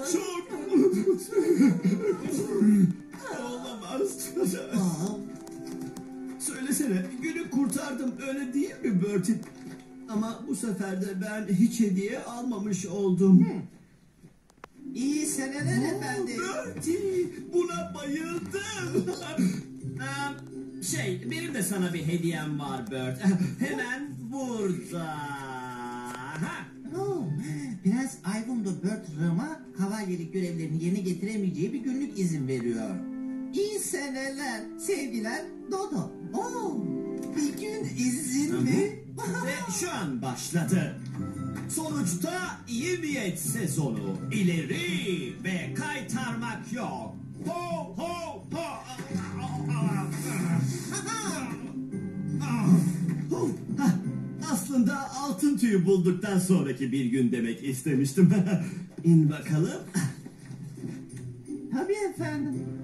Çok. Olamaz. Söylesene, günü kurtardım öyle değil mi Bertie? Ama bu sefer de ben hiç hediye almamış oldum. İyi seneler efendim. Bertie, buna bayıldım. Benim de sana bir hediyem var Bert. Hemen burada. Ha. Oh, Prens Ivan'da Bertram'a kavalyelik görevlerini yerine getiremeyeceği bir günlük izin veriyor. İyi seneler, sevgiler Dodo. Oh, bir gün izin mi? Ve şu an başladı. Sonuçta iyi niyet sezonu. İleri ve kaytarmak yok. Ho ho ho. Aslında altın tüyü bulduktan sonraki bir gün demek istemiştim. İn bakalım. Tabii efendim.